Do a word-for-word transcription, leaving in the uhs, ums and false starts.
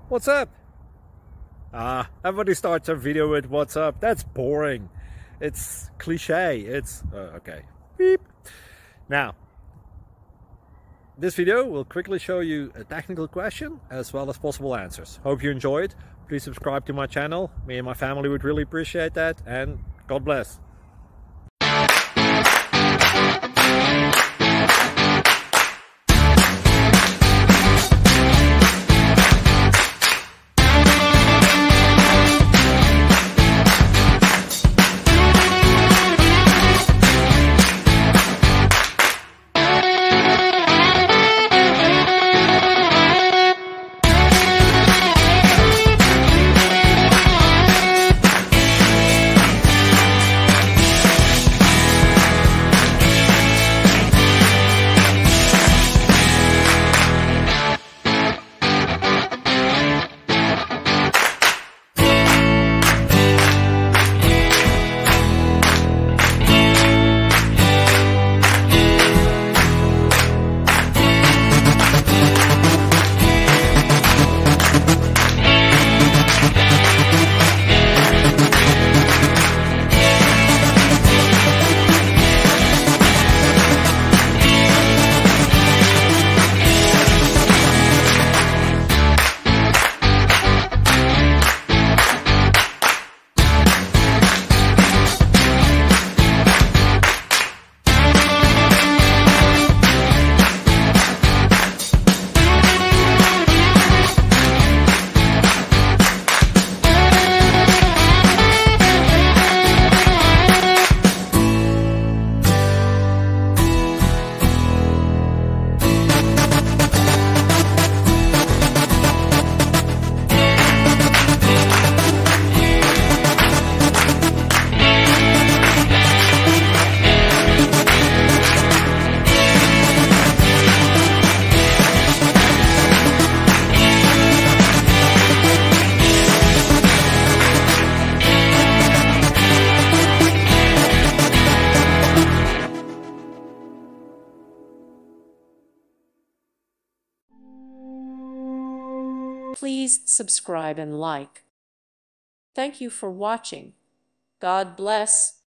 What's up? Ah, everybody starts a video with what's up. That's boring. It's cliche. It's uh, okay. Beep. Now, this video will quickly show you a technical question as well as possible answers. Hope you enjoyed. Please subscribe to my channel. Me and my family would really appreciate that, and God bless. Please subscribe and like. Thank you for watching. God bless.